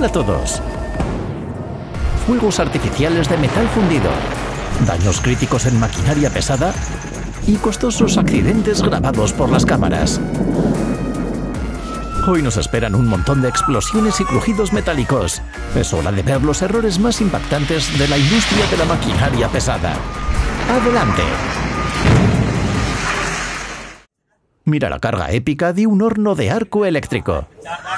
para todos. Fuegos artificiales de metal fundido, daños críticos en maquinaria pesada y costosos accidentes grabados por las cámaras. Hoy nos esperan un montón de explosiones y crujidos metálicos. Es hora de ver los errores más impactantes de la industria de la maquinaria pesada. ¡Adelante! Mira la carga épica de un horno de arco eléctrico.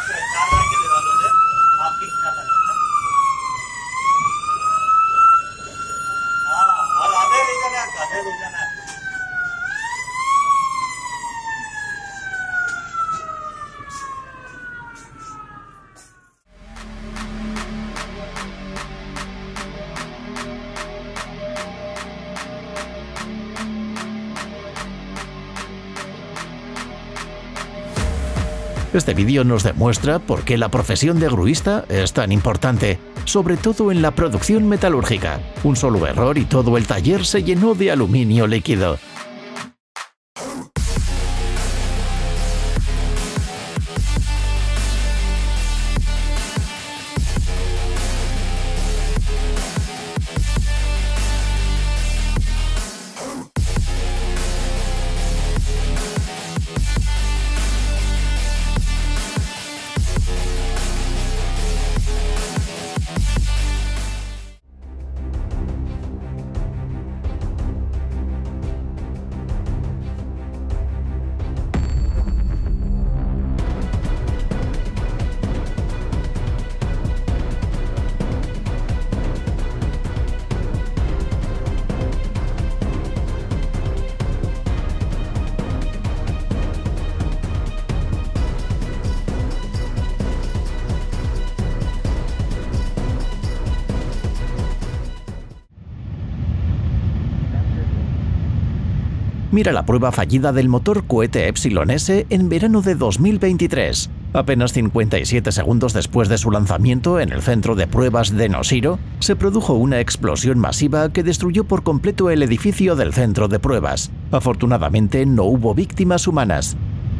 Este vídeo nos demuestra por qué la profesión de gruista es tan importante, sobre todo en la producción metalúrgica. Un solo error y todo el taller se llenó de aluminio líquido. Mira la prueba fallida del motor cohete Epsilon S en verano de 2023. Apenas 57 segundos después de su lanzamiento en el centro de pruebas de Noshiro, se produjo una explosión masiva que destruyó por completo el edificio del centro de pruebas. Afortunadamente, no hubo víctimas humanas.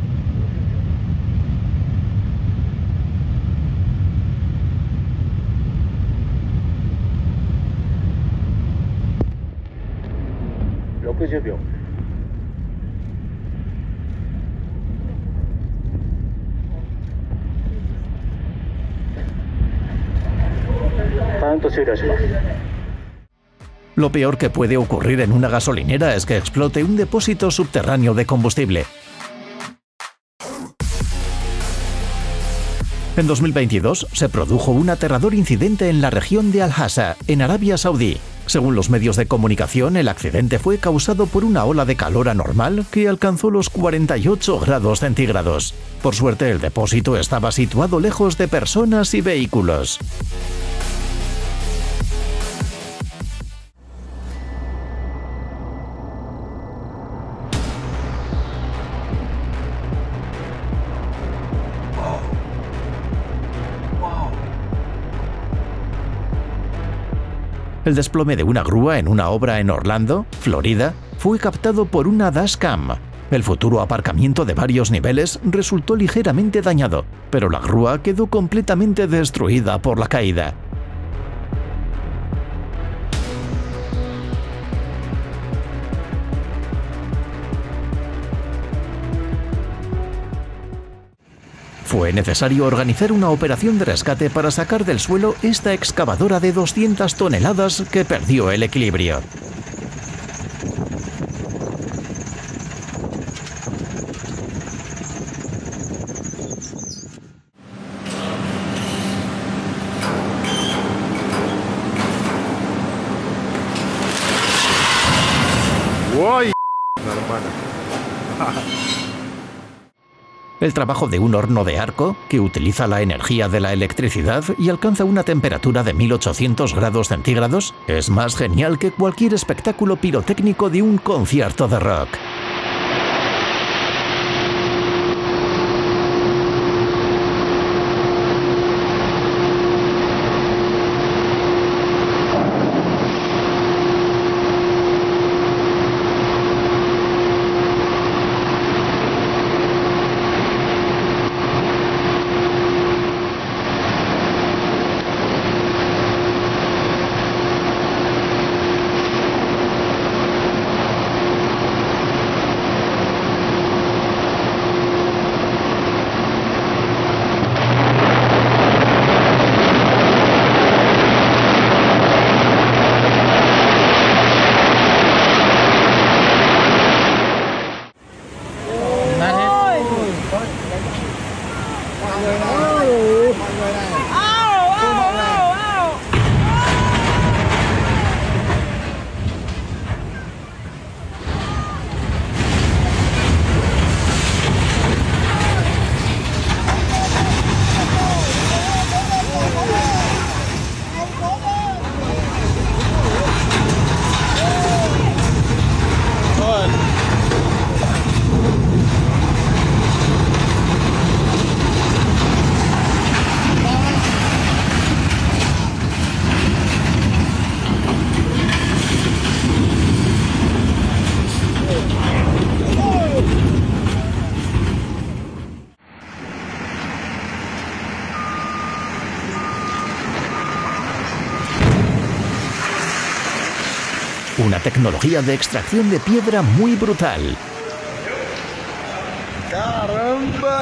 Lo peor que puede ocurrir en una gasolinera es que explote un depósito subterráneo de combustible. En 2022 se produjo un aterrador incidente en la región de Al-Hasa, en Arabia Saudí. Según los medios de comunicación, el accidente fue causado por una ola de calor anormal que alcanzó los 48 grados centígrados. Por suerte, el depósito estaba situado lejos de personas y vehículos. El desplome de una grúa en una obra en Orlando, Florida, fue captado por una dashcam. El futuro aparcamiento de varios niveles resultó ligeramente dañado, pero la grúa quedó completamente destruida por la caída. Fue necesario organizar una operación de rescate para sacar del suelo esta excavadora de 200 toneladas que perdió el equilibrio. ¡Uy! Hermana. El trabajo de un horno de arco, que utiliza la energía de la electricidad y alcanza una temperatura de 1800 grados centígrados, es más genial que cualquier espectáculo pirotécnico de un concierto de rock. una tecnología de extracción de piedra muy brutal. ¡Caramba!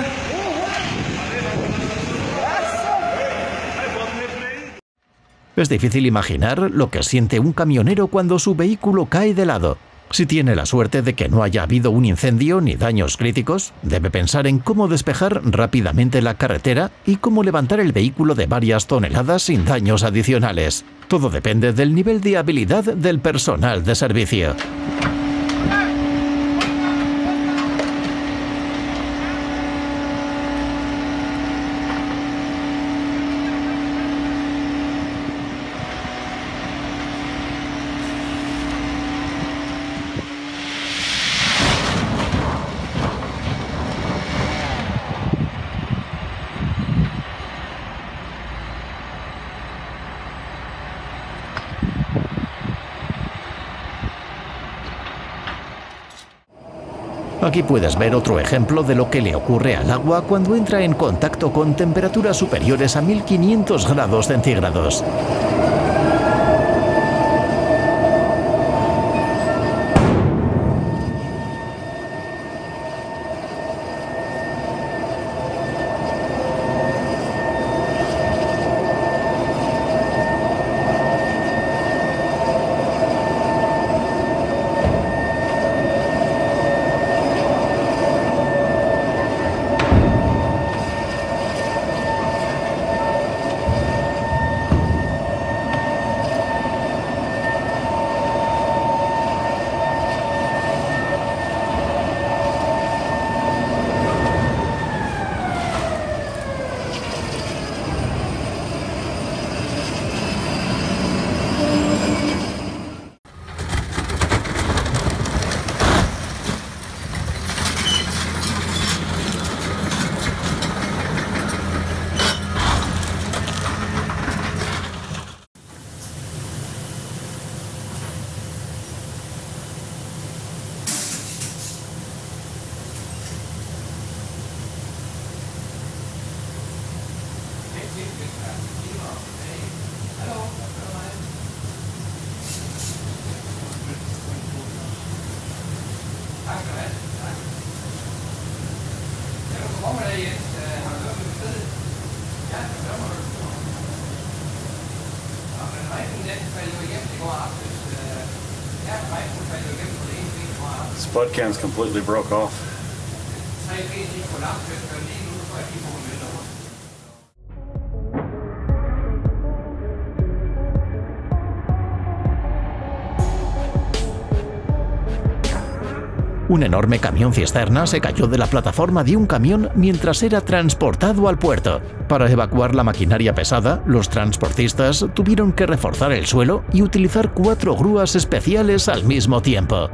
Es difícil imaginar lo que siente un camionero cuando su vehículo cae de lado. Si tiene la suerte de que no haya habido un incendio ni daños críticos, debe pensar en cómo despejar rápidamente la carretera y cómo levantar el vehículo de varias toneladas sin daños adicionales. Todo depende del nivel de habilidad del personal de servicio. Aquí puedes ver otro ejemplo de lo que le ocurre al agua cuando entra en contacto con temperaturas superiores a 1500 grados centígrados. Spud cams completely broke off. Un enorme camión cisterna se cayó de la plataforma de un camión mientras era transportado al puerto. Para evacuar la maquinaria pesada, los transportistas tuvieron que reforzar el suelo y utilizar 4 grúas especiales al mismo tiempo.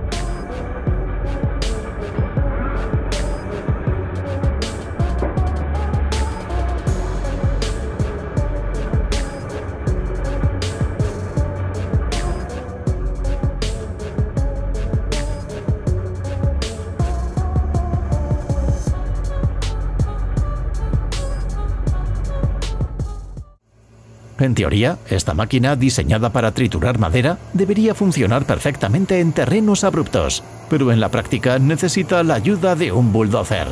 En teoría, esta máquina, diseñada para triturar madera, debería funcionar perfectamente en terrenos abruptos, pero en la práctica necesita la ayuda de un bulldozer.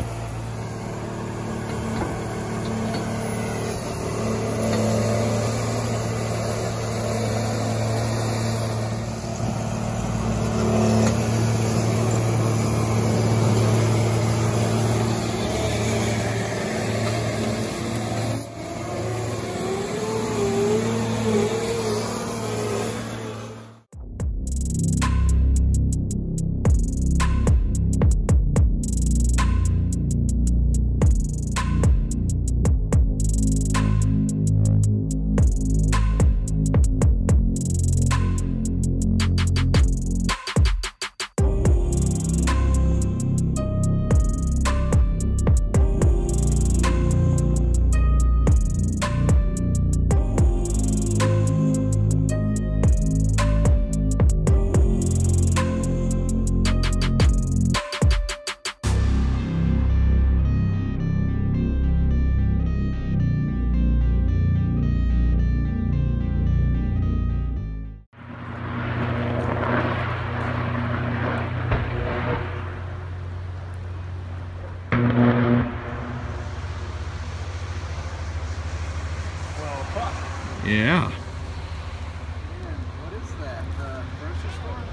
Yeah. What is that? The grocery store?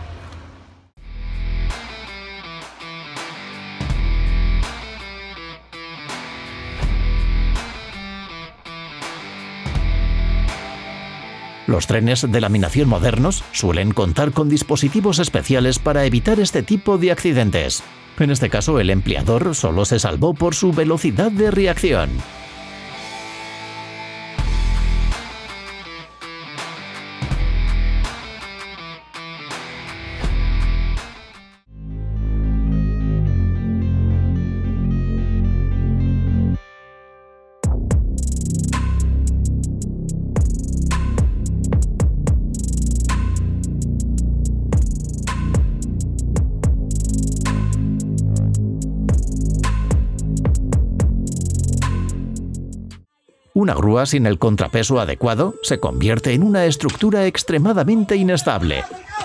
Los trenes de laminación modernos suelen contar con dispositivos especiales para evitar este tipo de accidentes. En este caso, el empleador solo se salvó por su velocidad de reacción. Una grúa sin el contrapeso adecuado se convierte en una estructura extremadamente inestable.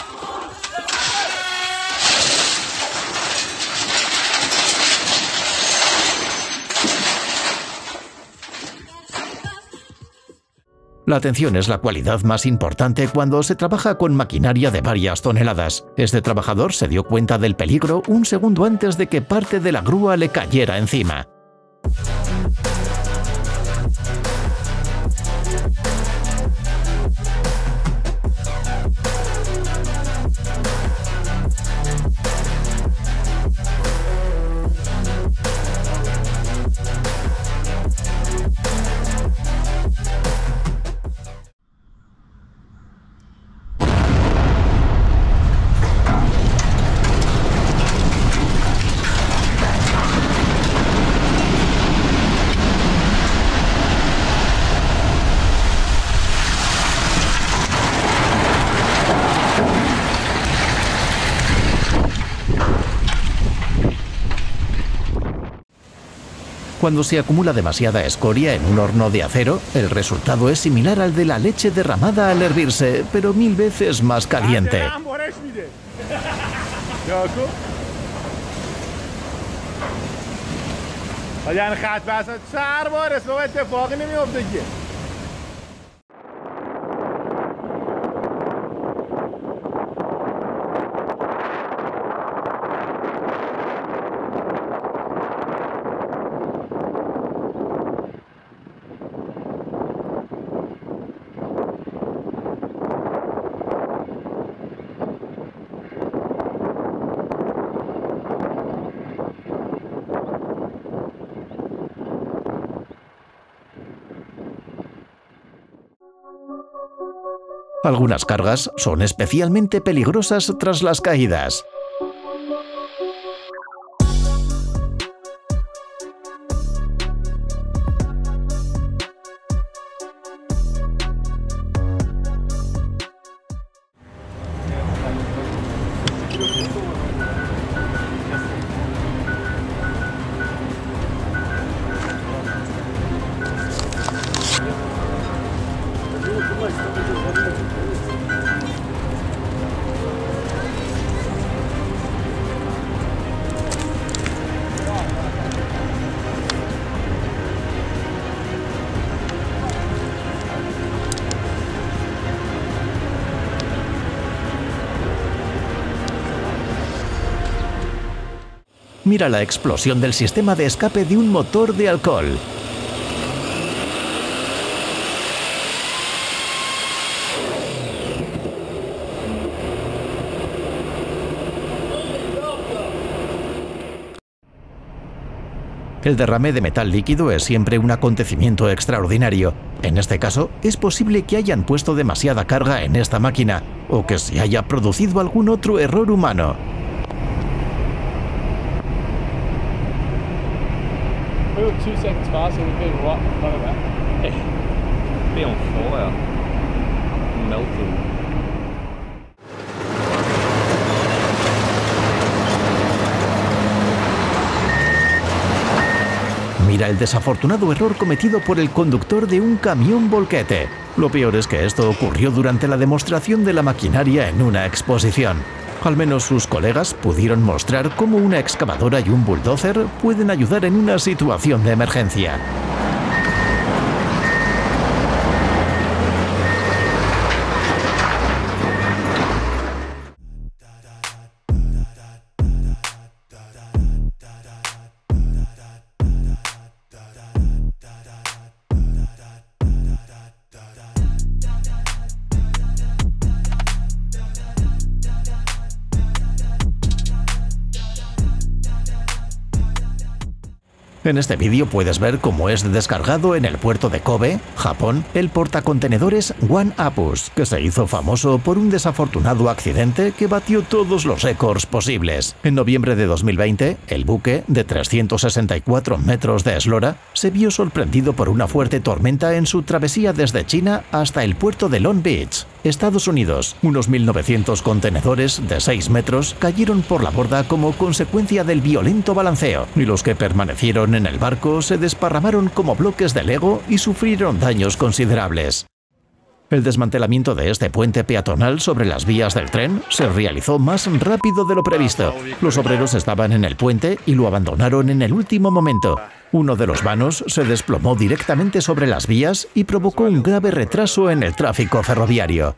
La atención es la cualidad más importante cuando se trabaja con maquinaria de varias toneladas. Este trabajador se dio cuenta del peligro un segundo antes de que parte de la grúa le cayera encima. Cuando se acumula demasiada escoria en un horno de acero, el resultado es similar al de la leche derramada al hervirse, pero 1000 veces más caliente. Algunas cargas son especialmente peligrosas tras las caídas. Mira la explosión del sistema de escape de un motor de alcohol. El derrame de metal líquido es siempre un acontecimiento extraordinario. En este caso, es posible que hayan puesto demasiada carga en esta máquina o que se haya producido algún otro error humano. We were 2 seconds faster, we'd be right in front of that. Be on fire. Melting. Mira el desafortunado error cometido por el conductor de un camión volquete. Lo peor es que esto ocurrió durante la demostración de la maquinaria en una exposición. Al menos sus colegas pudieron mostrar cómo una excavadora y un bulldozer pueden ayudar en una situación de emergencia. En este vídeo puedes ver cómo es descargado en el puerto de Kobe, Japón, el portacontenedores One Apus, que se hizo famoso por un desafortunado accidente que batió todos los récords posibles. En noviembre de 2020, el buque, de 364 metros de eslora, se vio sorprendido por una fuerte tormenta en su travesía desde China hasta el puerto de Long Beach, Estados Unidos. Unos 1.900 contenedores de 6 metros cayeron por la borda como consecuencia del violento balanceo, y los que permanecieron en el barco se desparramaron como bloques de Lego y sufrieron daños considerables. El desmantelamiento de este puente peatonal sobre las vías del tren se realizó más rápido de lo previsto. Los obreros estaban en el puente y lo abandonaron en el último momento. Uno de los vanos se desplomó directamente sobre las vías y provocó un grave retraso en el tráfico ferroviario.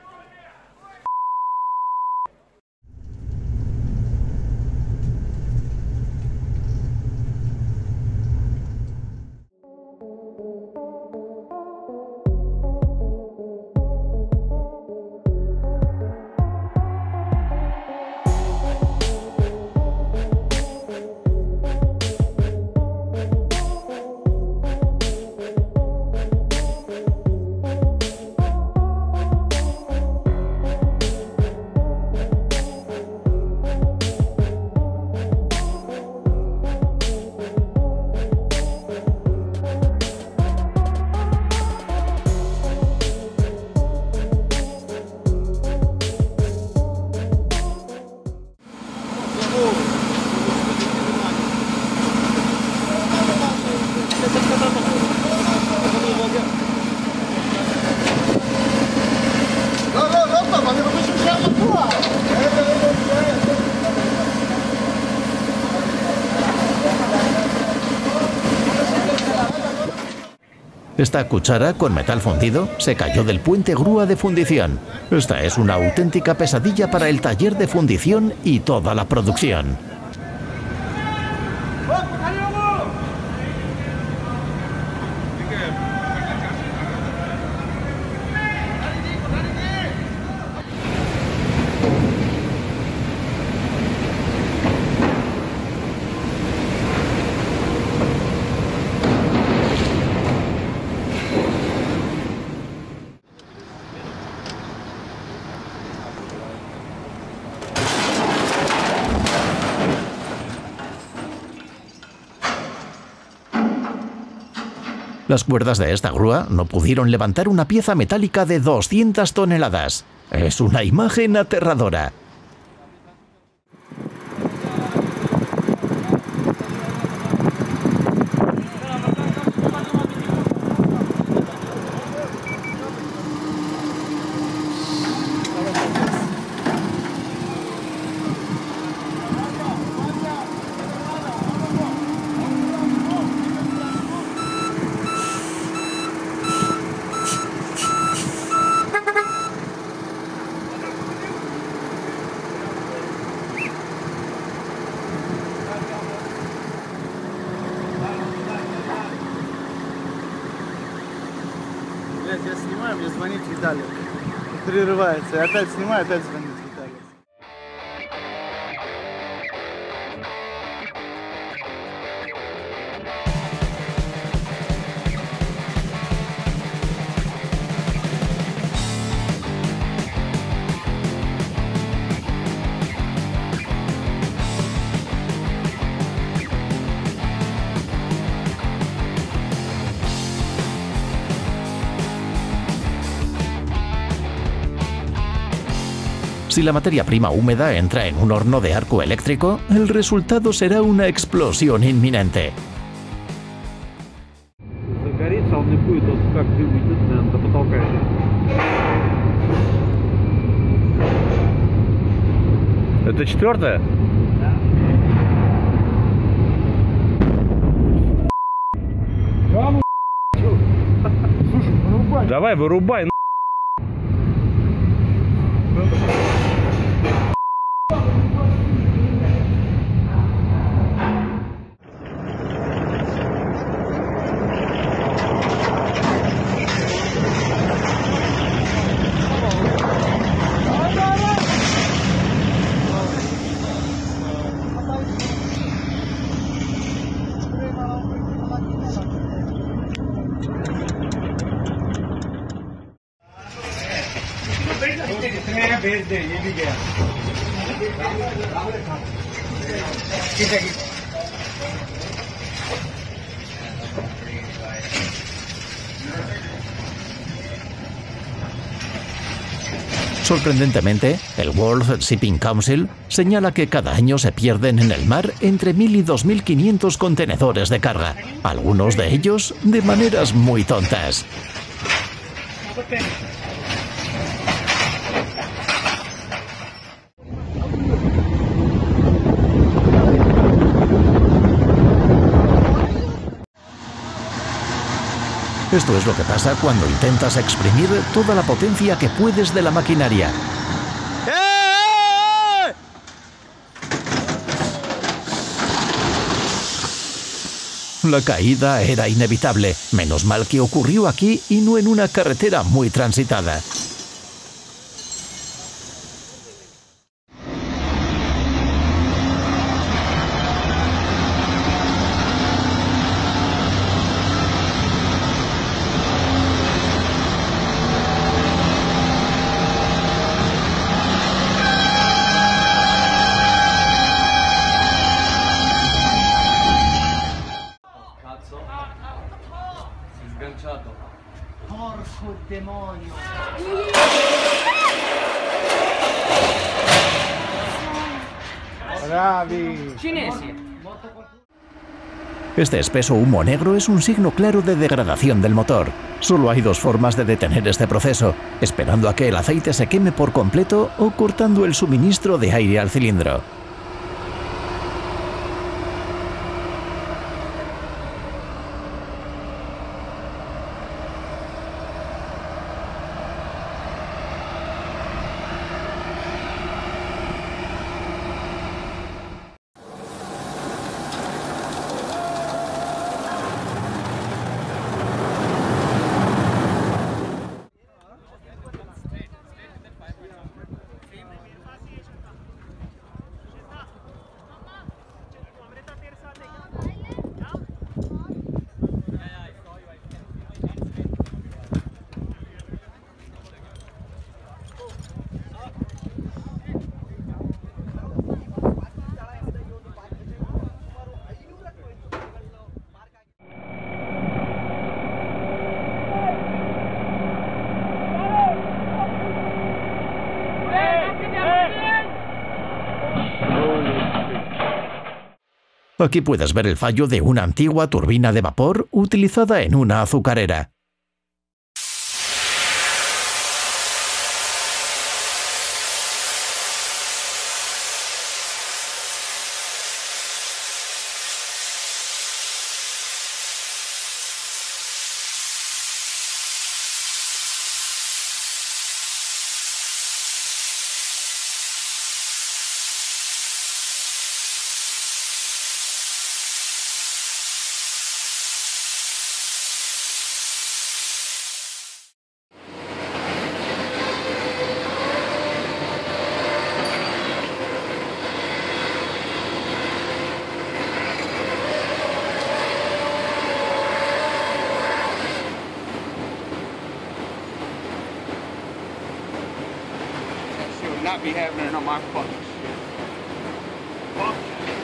Esta cuchara con metal fundido se cayó del puente grúa de fundición. Esta es una auténtica pesadilla para el taller de fundición y toda la producción. Las cuerdas de esta grúa no pudieron levantar una pieza metálica de 200 toneladas. Es una imagen aterradora. Я снимаю, мне звонит Виталий. Прерывается. Я опять снимаю, опять звонит Виталий. Si la materia prima húmeda entra en un horno de arco eléctrico, el resultado será una explosión inminente. Загорится, он не будет, вот как дым идет, наверное, до потолка. Это четвертая? Слушай, вырубай. Давай, вырубай. Sorprendentemente, el World Shipping Council señala que cada año se pierden en el mar entre 1.000 y 2.500 contenedores de carga, algunos de ellos de maneras muy tontas. Esto es lo que pasa cuando intentas exprimir toda la potencia que puedes de la maquinaria. La caída era inevitable. Menos mal que ocurrió aquí y no en una carretera muy transitada. Porco demonio! Bravi! Cinesi! Este espeso humo negro es un signo claro de degradación del motor. Solo hay dos formas de detener este proceso: esperando a que el aceite se queme por completo o cortando el suministro de aire al cilindro. Aquí puedes ver el fallo de una antigua turbina de vapor utilizada en una azucarera. Not be happening on my fucking shit. Fuck.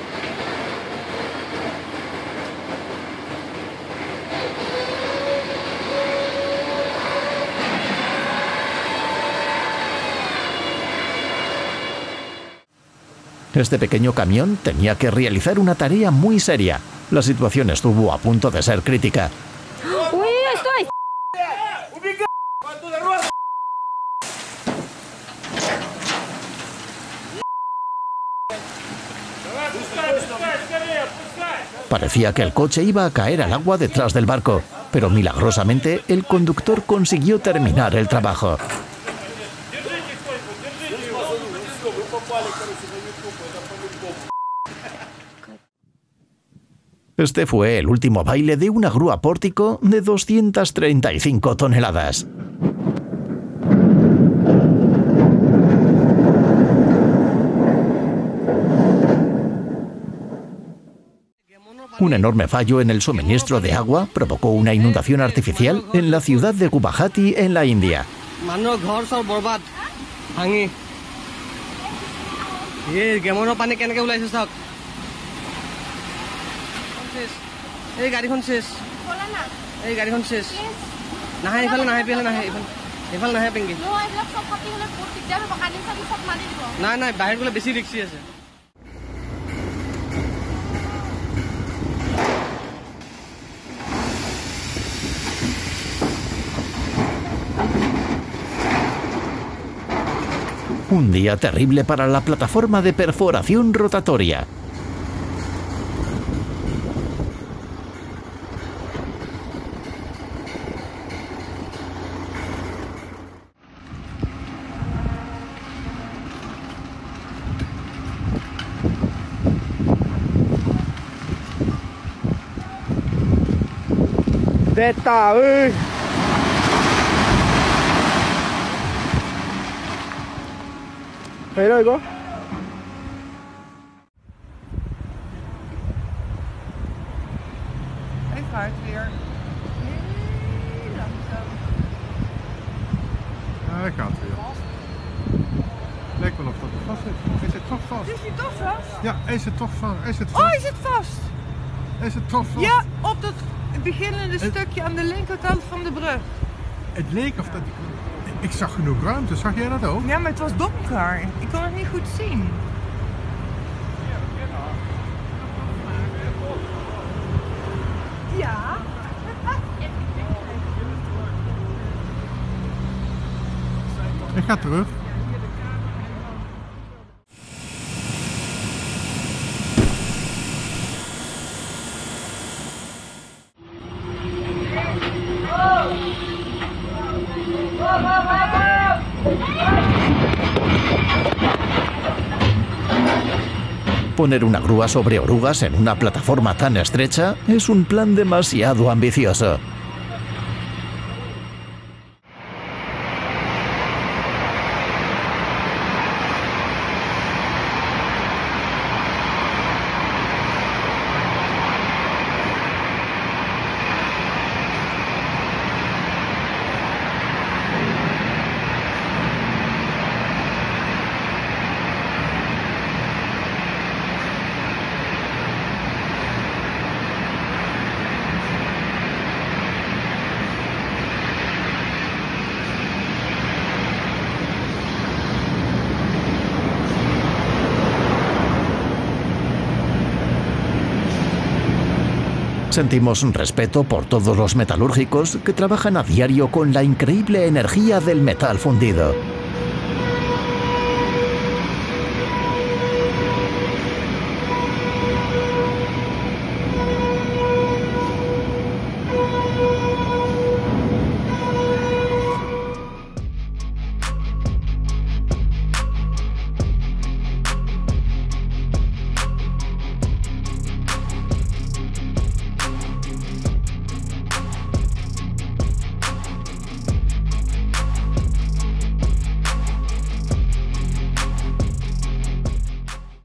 Este pequeño camión tenía que realizar una tarea muy seria. La situación estuvo a punto de ser crítica. ¡Uy, estoy! Parecía que el coche iba a caer al agua detrás del barco, pero milagrosamente el conductor consiguió terminar el trabajo. Este fue el último baile de una grúa pórtico de 235 toneladas. Un enorme fallo en el suministro de agua provocó una inundación artificial en la ciudad de Guwahati, en la India. ভাঙি এই গেমৰ পানী কেনেকৈ ওলাইছে চাওক এই গাড়ীখন শেষ এই গাড়ীখন শেষ নাহে এইফালে নাহে এইফালে নাহে পিংকি নাই নাই বাহিৰত গ'লে বেছি ৰিক্সি আছে Un día terrible para la plataforma de perforación rotatoria. Deta ơi thấy rồi cô Hij vaart weer heel langzaam. Ja, hij gaat weer. Lijkt wel of dat er vast zit. Is het toch vast? Is hij toch vast? Ja, is het toch vast? Is het vast? Oh, is het vast? Is het toch vast? Ja, op dat beginnende stukje aan de linkerkant van de brug. Het leek of dat... Ik zag genoeg ruimte, zag jij dat ook? Ja, maar het was donker. Ik kon het niet goed zien. Ja. Ik ga terug. Poner una grúa sobre orugas en una plataforma tan estrecha es un plan demasiado ambicioso. Sentimos respeto por todos los metalúrgicos que trabajan a diario con la increíble energía del metal fundido.